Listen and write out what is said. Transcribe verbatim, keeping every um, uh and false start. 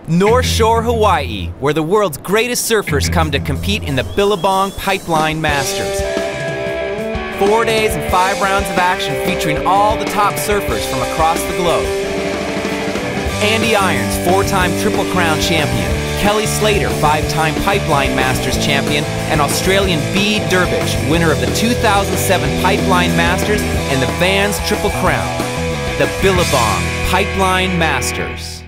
North Shore, Hawaii, where the world's greatest surfers come to compete in the Billabong Pipeline Masters. Four days and five rounds of action featuring all the top surfers from across the globe. Andy Irons, four-time Triple Crown champion, Kelly Slater, five-time Pipeline Masters champion, and Australian Bede Durbridge, winner of the two thousand seven Pipeline Masters and the Vans Triple Crown. The Billabong Pipeline Masters.